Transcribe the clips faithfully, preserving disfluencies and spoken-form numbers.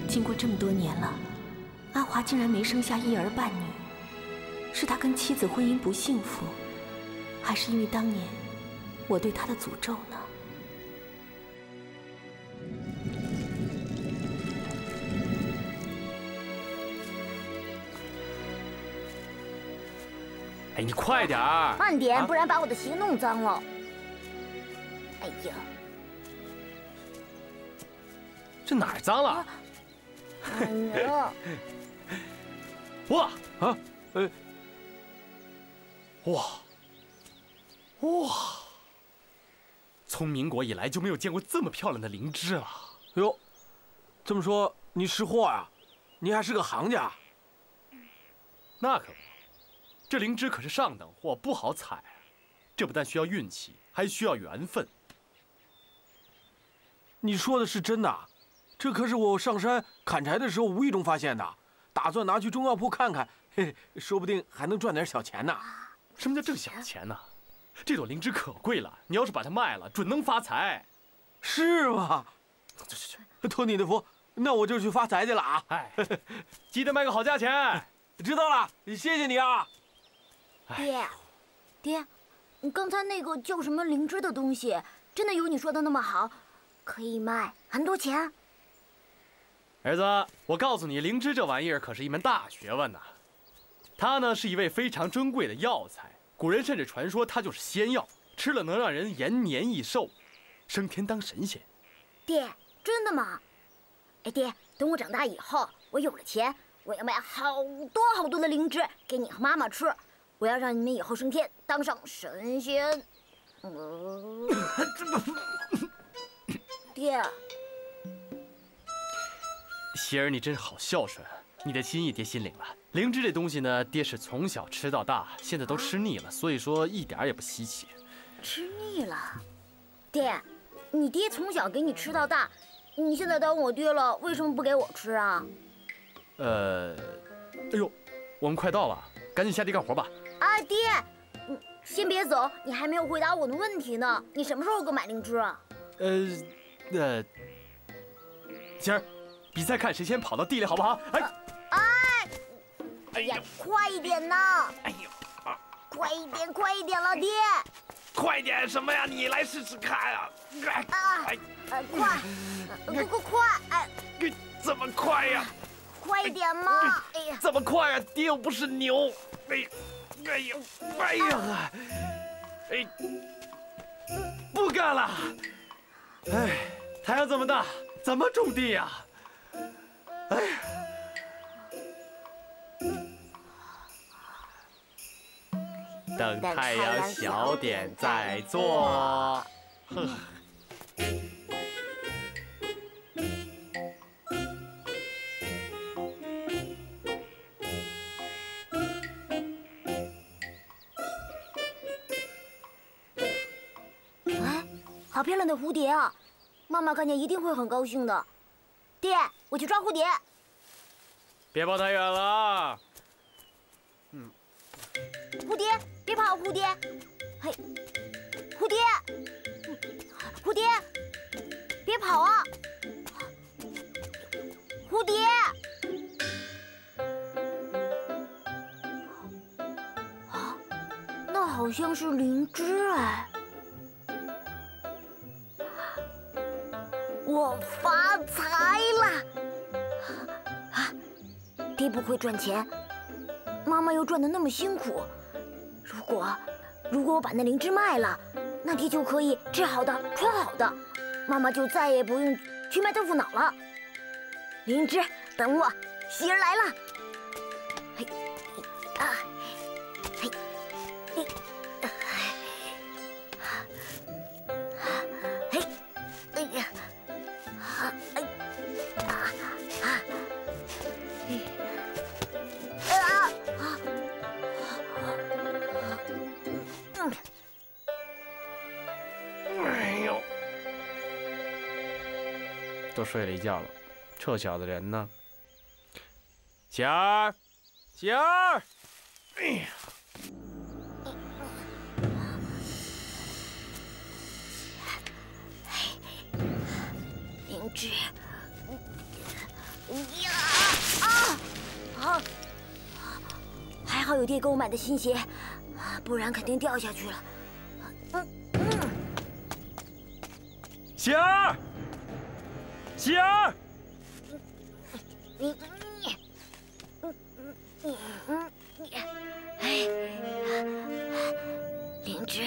经过这么多年了，安华竟然没生下一儿半女，是他跟妻子婚姻不幸福，还是因为当年我对他的诅咒呢？ 哎，你快点儿！ 慢点，不然把我的鞋弄脏了。哎呀， 这哪儿脏了？ 哎呀！ 哇啊，呃，哇哇！从民国以来就没有见过这么漂亮的灵芝了。 哟，这么说你识货啊？你还是个行家？ 那可不，这灵芝可是上等货，不好采啊。这不但需要运气，还需要缘分。 你说的是真的？这可是我上山砍柴的时候无意中发现的，打算拿去中药铺看看，嘿，说不定还能赚点小钱呢。 什么叫挣小钱呢？这朵灵芝可贵了，你要是把它卖了，准能发财。 是吗？ 去去去，托你的福，那我就去发财去了啊！ 哎，记得卖个好价钱。 知道了，谢谢你啊。 爹，爹，你刚才那个叫什么灵芝的东西，真的有你说的那么好？可以卖很多钱？ 儿子，我告诉你，灵芝这玩意儿可是一门大学问呐。它呢是一味非常珍贵的药材，古人甚至传说它就是仙药，吃了能让人延年益寿，升天当神仙。 爹，真的吗？哎，爹，等我长大以后，我有了钱，我要买好多好多的灵芝给你和妈妈吃，我要让你们以后升天当上神仙。嗯、爹。 喜儿，你真是好孝顺，你的心意爹心领了。灵芝这东西呢，爹是从小吃到大，现在都吃腻了，所以说一点也不稀奇。吃腻了？爹，你爹从小给你吃到大，你现在当我爹了，为什么不给我吃啊？ 呃，哎呦，我们快到了，赶紧下地干活吧。 啊，爹，你先别走，你还没有回答我的问题呢。你什么时候给我买灵芝啊？ 呃，呃，喜儿。比赛看谁先跑到地里，好不好？哎， 哎，哎呀，快一点呐！哎呦，快一点，快一点了，爹！ 快点什么呀？你来试试看啊！ 啊，呃，快，快快快！哎， 怎么快呀？ 快一点嘛！哎呀， 怎么快呀？爹又不是牛！哎，哎呀，哎呀，哎， 不干了！哎，太阳这么大，怎么种地呀？哎呀，等太阳小点再做。呵。 哎，好漂亮的蝴蝶啊！妈妈看见一定会很高兴的。爹，我去抓蝴蝶。 别跑太远了。嗯。 蝴蝶，别跑，蝴蝶。嘿，蝴蝶，蝴蝶，别跑啊！蝴蝶。啊，那好像是灵芝哎。我发财了！啊，爹不会赚钱，妈妈又赚得那么辛苦。如果，如果我把那灵芝卖了，那爹就可以吃好的、穿好的，妈妈就再也不用去卖豆腐脑了。灵芝，等我，喜儿来了！嘿，啊，嘿，嘿，嘿，哎呀！哎，啊啊！啊啊！嗯。 哎呦， 都睡了一觉了，臭小子人呢？喜儿，喜儿！哎呀！ 灵芝， 好有爹给我买的新鞋，不然肯定掉下去了。嗯嗯。 喜儿，喜儿， 你你嗯嗯嗯你，哎，灵芝，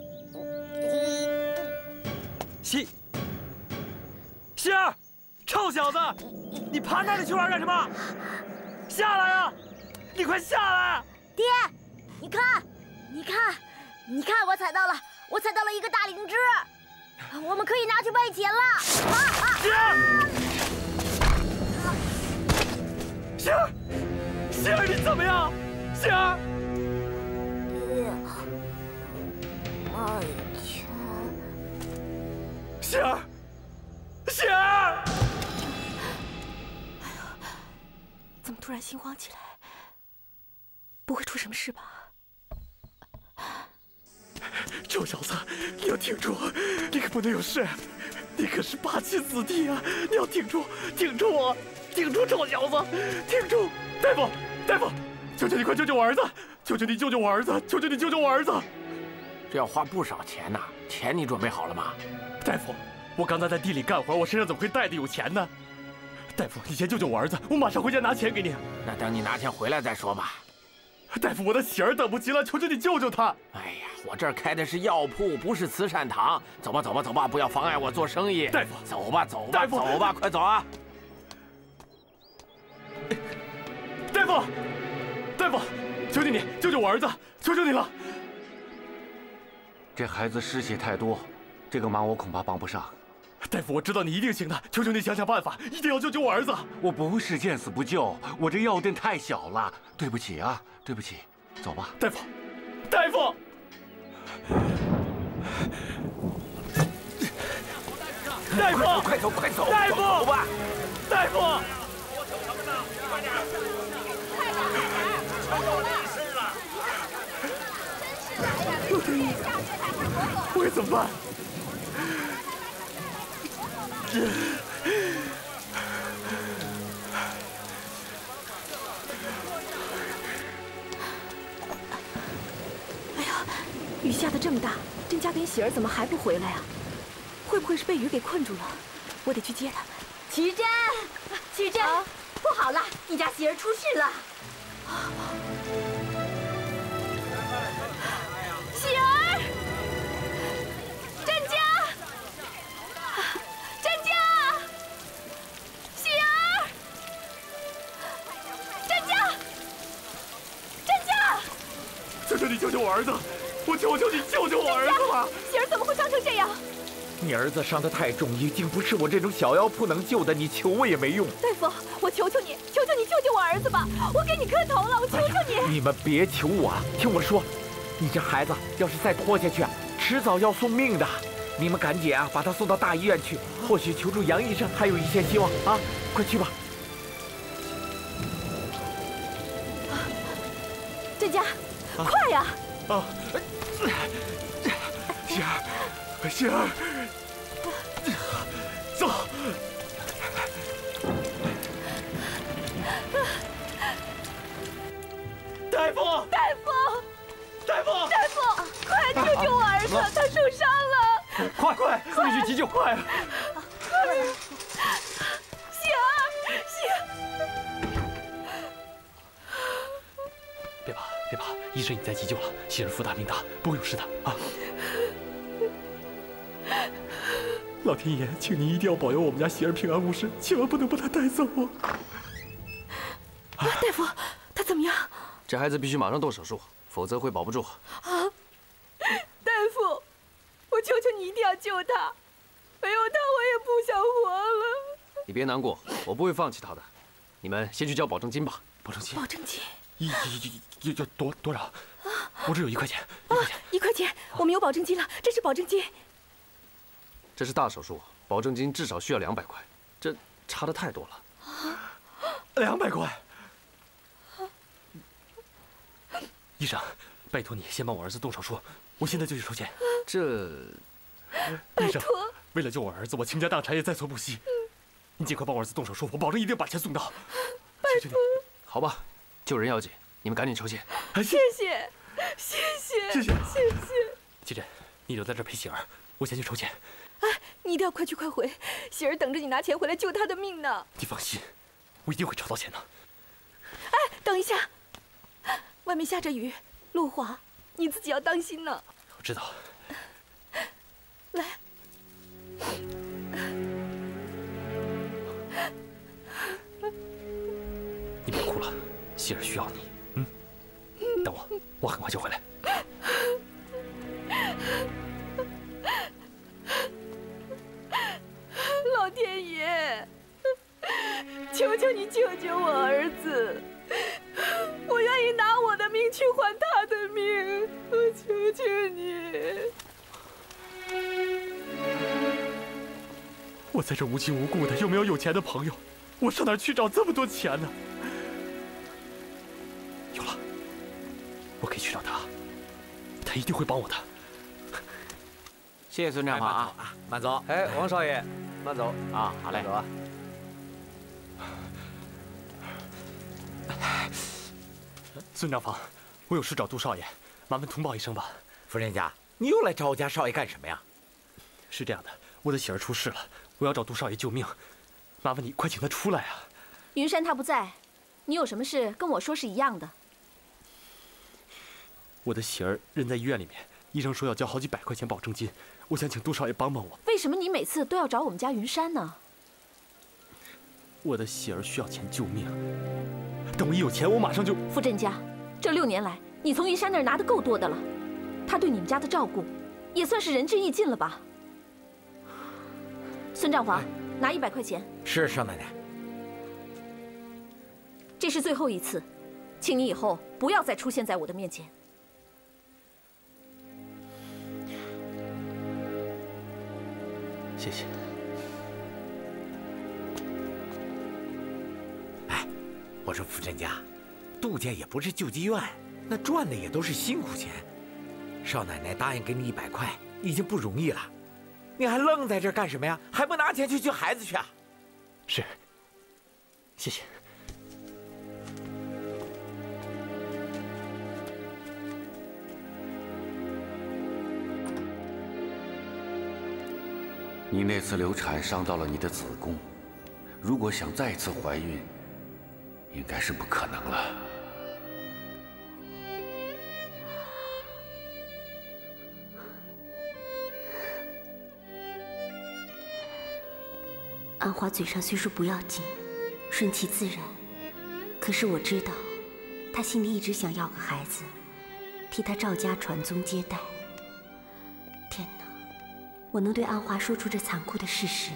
喜喜儿，臭小子，你爬那里去玩干什么？下来呀！你快下来！ 爹，你看，你看，你看，我踩到了，我踩到了一个大灵芝，我们可以拿去卖钱了。啊啊！ 喜儿，喜儿，喜儿，你怎么样？喜儿， 爹，卖钱。 喜儿，喜儿， 怎么突然心慌起来？不会出什么事吧？ 臭小子，你要挺住，你可不能有事。你可是八旗子弟啊！你要挺住，挺住啊！挺住，臭小子，挺住！大夫，大夫，求求你快救救我儿子！求求你救救我儿子！求求你救救我儿子！ 这要花不少钱呐，钱你准备好了吗？ 大夫，我刚才在地里干活，我身上怎么会带的有钱呢？大夫，你先救救我儿子，我马上回家拿钱给你。 那等你拿钱回来再说吧。 大夫，我的喜儿等不及了，求求你救救她！ 哎呀，我这儿开的是药铺，不是慈善堂。走吧，走吧，走吧，不要妨碍我做生意。 大夫， 走吧，走吧， 大夫， 走吧，快走啊！ 大夫，大夫，求求你救救我儿子，求求你了！ 这孩子失血太多，这个忙我恐怕帮不上。 大夫，我知道你一定行的，求求你想想办法，一定要救救我儿子！ 我不是见死不救，我这药店太小了，对不起啊，对不起，走吧。 大夫，大夫，大夫， 快走，快走， 大夫， 走吧， 大夫！我该怎么办？ 哎呀，雨下的这么大，甄家跟喜儿怎么还不回来啊？会不会是被雨给困住了？我得去接他们。 奇珍，奇珍，啊、不好了，你家喜儿出事了。喜儿，甄家，甄家，喜儿，甄家，甄家， 求求你救救我儿子！我求求你救救我儿子吧！ 喜儿怎么会伤成这样？ 你儿子伤得太重，已经不是我这种小药铺能救的，你求我也没用。 大夫，我求求你，求求你救救我儿子吧！我给你磕头了，我求求你！ 哎、你们别求我，听我说，你这孩子要是再拖下去，迟早要送命的。你们赶紧啊，把他送到大医院去，或许求助杨医生还有一线希望啊！快去吧。 甄家，啊、快呀！ 啊，喜儿，喜儿。走！大夫！ 大夫！ 大夫！ 大夫！快救救我儿子，他受伤了！ 快快，送你去急救！快！ 喜儿，喜儿！ 别怕，别怕，医生已在急救了，喜儿福大命大，不会有事的啊！老天爷，请您一定要保佑我们家喜儿平安无事，千万不能把她带走啊！ 啊，大夫，他怎么样？ 这孩子必须马上动手术，否则会保不住。 啊，大夫，我求求你一定要救他，没有他我也不想活了。 你别难过，我不会放弃他的。你们先去交保证金吧。 保证金？ 保证金？ 一、一、一、要多多少？我这有一块钱，一块钱。 一块钱，我们有保证金了，这是保证金。 这是大手术，保证金至少需要两百块，这差的太多了。 两百块！医生，拜托你先帮我儿子动手术，我现在就去收钱。 这， 医生，为了救我儿子，我倾家荡产也在所不惜。你尽快帮我儿子动手术，我保证一定把钱送到。 拜托。好吧，救人要紧， 你们赶紧抽签。 谢谢，谢谢，谢谢，谢谢。 奇珍，你留在这儿陪喜儿，我先去筹钱。 哎，你一定要快去快回，喜儿等着你拿钱回来救她的命呢。 你放心，我一定会筹到钱的。 哎，等一下，外面下着雨，路滑，你自己要当心呢。 我知道。 来。 你别哭了，喜儿需要你。嗯，等我，我很快就回来。 老天爷，求求你救救我儿子！我愿意拿我的命去换他的命，我求求你！ 我在这无亲无故的，又没有有钱的朋友，我上哪儿去找这么多钱呢？有了，我可以去找他，他一定会帮我的。 谢谢孙长房啊，慢走。 哎，王少爷，慢走啊，好嘞。 走啊。 孙长房，我有事找杜少爷，麻烦通报一声吧。 夫人家，你又来找我家少爷干什么呀？ 是这样的，我的喜儿出事了，我要找杜少爷救命，麻烦你快请他出来啊！ 云山他不在，你有什么事跟我说是一样的。 我的喜儿人在医院里面，医生说要交好几百块钱保证金，我想请杜少爷帮帮我。 为什么你每次都要找我们家云山呢？ 我的喜儿需要钱救命，等我一有钱，我马上就…… 傅振家，这六年来，你从云山那儿拿的够多的了，他对你们家的照顾，也算是仁至义尽了吧？孙账房，拿一百块钱。 是少奶奶。 这是最后一次，请你以后不要再出现在我的面前。 谢谢。 哎，我说傅振家，杜家也不是救济院，那赚的也都是辛苦钱。少奶奶答应给你一百块，已经不容易了，你还愣在这儿干什么呀？还不拿钱去救孩子去啊？ 是，谢谢。 你那次流产伤到了你的子宫，如果想再次怀孕，应该是不可能了。 安华嘴上虽说不要紧，顺其自然，可是我知道，他心里一直想要个孩子，替他赵家传宗接代。天哪，我能对安华说出这残酷的事实吗？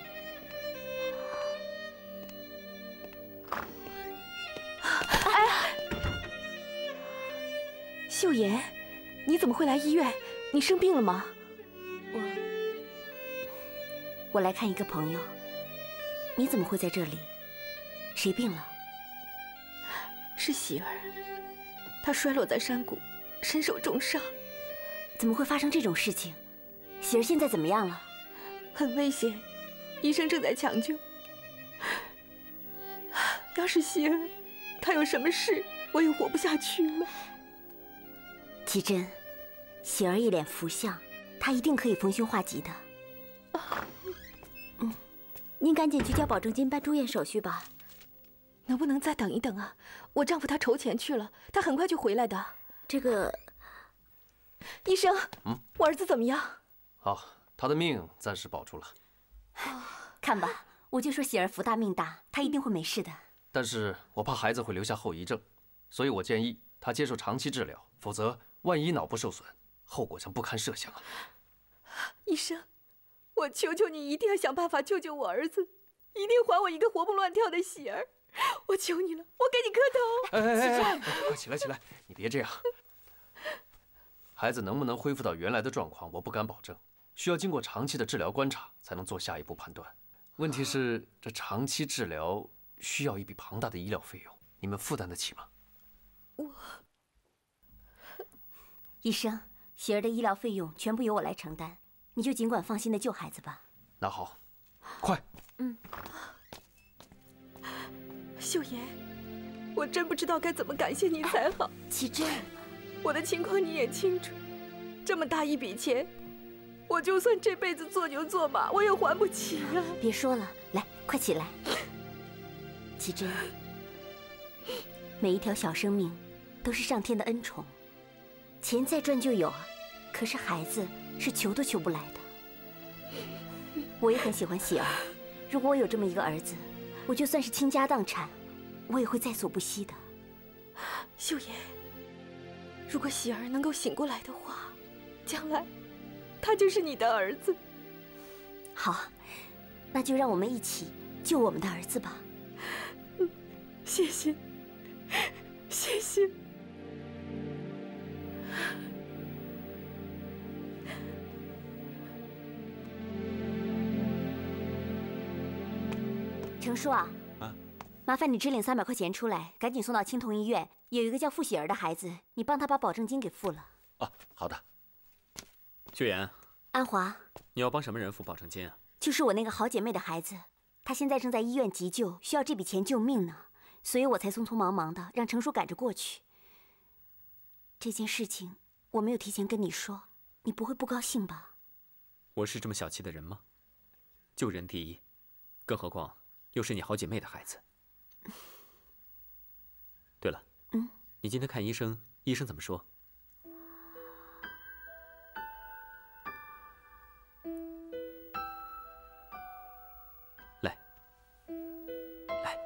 哎，秀妍，你怎么会来医院？你生病了吗？ 我我来看一个朋友。你怎么会在这里？谁病了？ 是喜儿，她摔落在山谷，身受重伤。 怎么会发生这种事情？喜儿现在怎么样了？ 很危险，医生正在抢救。要是喜儿，她有什么事，我也活不下去了。 奇珍，喜儿一脸福相，她一定可以逢凶化吉的。嗯，您赶紧去交保证金，办住院手续吧。 能不能再等一等啊？我丈夫他筹钱去了，他很快就回来的。 这个， 医生， 嗯， 我儿子怎么样？ 好，他的命暂时保住了。 看吧，我就说喜儿福大命大，他一定会没事的。 但是我怕孩子会留下后遗症，所以我建议他接受长期治疗，否则万一脑部受损，后果将不堪设想啊！ 医生，我求求你，一定要想办法救救我儿子，一定还我一个活蹦乱跳的喜儿！我求你了，我给你磕头！ 哎哎哎哎，快起来起来，你别这样。孩子能不能恢复到原来的状况，我不敢保证，需要经过长期的治疗观察才能做下一步判断。问题是，这长期治疗需要一笔庞大的医疗费用，你们负担得起吗？ 我， 医生，喜儿的医疗费用全部由我来承担，你就尽管放心的救孩子吧。 那好，快。 嗯。 秀妍， 我真不知道该怎么感谢你才好。 启真， 我的情况你也清楚，这么大一笔钱，我就算这辈子做牛做马，我也还不起呀。 别说了，来，快起来。启真，每一条小生命都是上天的恩宠，钱再赚就有啊，可是孩子是求都求不来的。我也很喜欢喜儿，如果我有这么一个儿子，我就算是倾家荡产，我也会在所不惜的。 秀妍，如果喜儿能够醒过来的话，将来他就是你的儿子。 好，那就让我们一起救我们的儿子吧。 谢谢，谢谢。 程叔啊， 啊， 麻烦你支领三百块钱出来，赶紧送到青铜医院。有一个叫傅喜儿的孩子，你帮他把保证金给付了。 哦，好的。 秀妍， 安华， 你要帮什么人付保证金啊？ 就是我那个好姐妹的孩子，她现在正在医院急救，需要这笔钱救命呢，所以我才匆匆忙忙的让程叔赶着过去。这件事情我没有提前跟你说，你不会不高兴吧？ 我是这么小气的人吗？救人第一，更何况又是你好姐妹的孩子。对了， 嗯， 你今天看医生，医生怎么说？来，来，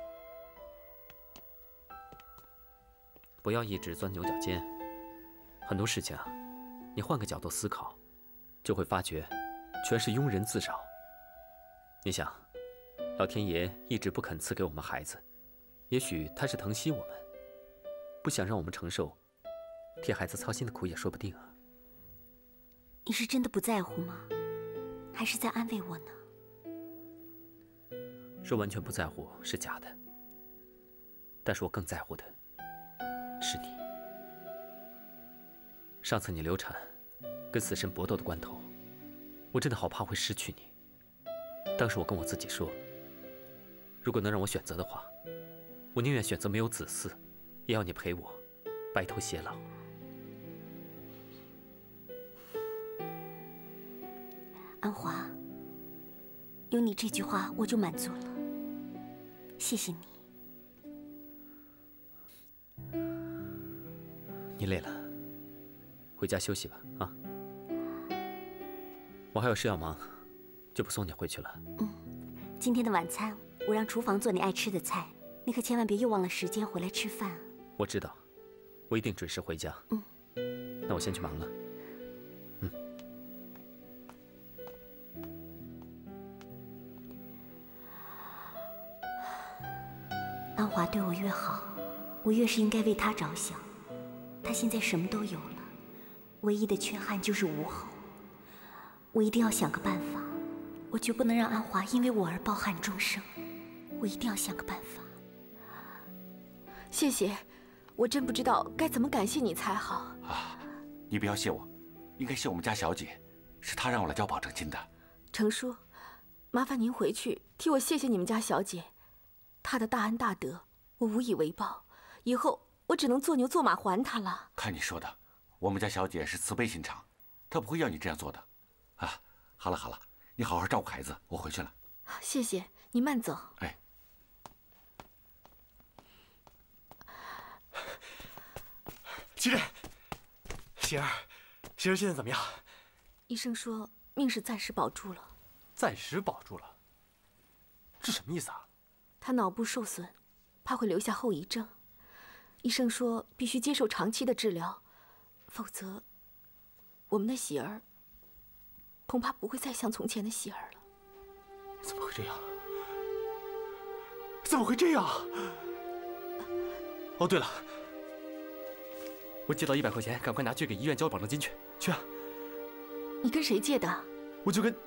不要一直钻牛角尖。很多事情啊，你换个角度思考，就会发觉，全是庸人自扰。你想，老天爷一直不肯赐给我们孩子，也许他是疼惜我们，不想让我们承受替孩子操心的苦也说不定啊。 你是真的不在乎吗？还是在安慰我呢？ 说完全不在乎是假的，但是我更在乎的是你。上次你流产，跟死神搏斗的关头，我真的好怕会失去你。当时我跟我自己说，如果能让我选择的话，我宁愿选择没有子嗣，也要你陪我白头偕老。 安华，有你这句话我就满足了，谢谢你。 你累了，回家休息吧，啊！我还有事要忙，就不送你回去了。 嗯，今天的晚餐我让厨房做你爱吃的菜，你可千万别又忘了时间回来吃饭。 我知道，我一定准时回家。 嗯， 那我先去忙了。嗯。 安华对我越好，我越是应该为他着想。他现在什么都有了，唯一的缺憾就是无后。我一定要想个办法，我绝不能让安华因为我而抱憾终生。我一定要想个办法。 谢谢，我真不知道该怎么感谢你才好。 啊，你不要谢我，应该谢我们家小姐，是她让我来交保证金的。 程叔，麻烦您回去替我谢谢你们家小姐，她的大恩大德我无以为报，以后我只能做牛做马还她了。 看你说的，我们家小姐是慈悲心肠，她不会要你这样做的。啊，好了好了，你好好照顾孩子，我回去了。 谢谢，你慢走。 哎， 启真，喜儿，喜儿现在怎么样？ 医生说命是暂时保住了。 暂时保住了？这什么意思啊？ 他脑部受损，怕会留下后遗症。医生说必须接受长期的治疗，否则我们的喜儿恐怕不会再像从前的喜儿了。 怎么会这样？怎么会这样？哦，对了，我借到一百块钱，赶快拿去给医院交保证金去。去啊！ 你跟谁借的？ 我就跟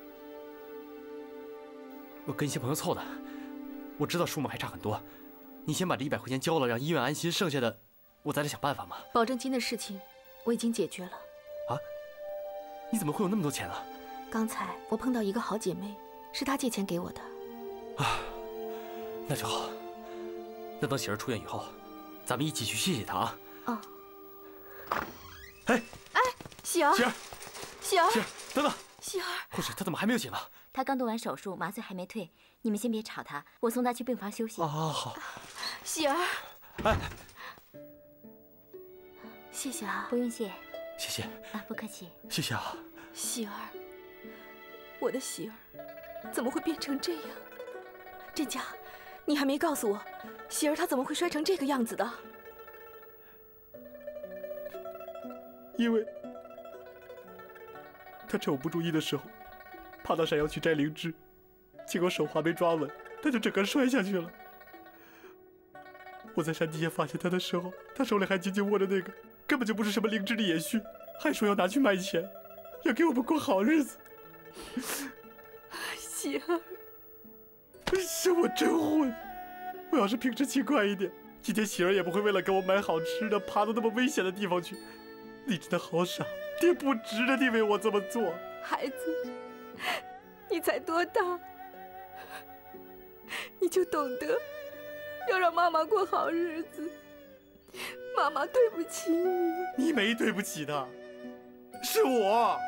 我跟一些朋友凑的。我知道数目还差很多，你先把这一百块钱交了，让医院安心，剩下的我再来想办法嘛。 保证金的事情我已经解决了。 啊？你怎么会有那么多钱啊？ 刚才我碰到一个好姐妹，是她借钱给我的。 啊，那就好。那等喜儿出院以后， 咱们一起去谢谢他啊。 哦。 哎哎，喜儿， 喜儿， 喜儿， 喜儿，等等， 喜儿， 护士，他怎么还没有醒呢？ 他刚动完手术，麻醉还没退，你们先别吵他，我送他去病房休息。 哦，好。 喜儿， 哎， 谢谢啊， 不用谢。 谢谢啊，不客气。 谢谢啊， 喜儿，我的喜儿，怎么会变成这样？振家，你还没告诉我，喜儿她怎么会摔成这个样子的？ 因为他趁我不注意的时候，爬到山腰去摘灵芝，结果手还没抓稳，他就整个摔下去了。我在山底下发现他的时候，他手里还紧紧握着那个根本就不是什么灵芝的野絮，还说要拿去卖钱，要给我们过好日子。 喜儿， 是我真混！我要是平时勤快一点，今天喜儿也不会为了给我买好吃的，爬到那么危险的地方去。你真的好傻，爹不值得你为我这么做。 孩子，你才多大，你就懂得要让妈妈过好日子。妈妈对不起你。 你没对不起他，是我。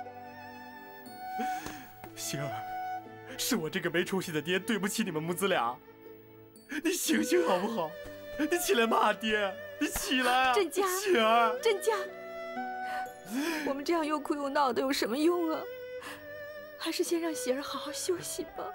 喜儿，是我这个没出息的爹对不起你们母子俩。你醒醒好不好？你起来骂爹，你起来啊！ 振家， 喜儿， 振家，我们这样又哭又闹的有什么用啊？还是先让喜儿好好休息吧。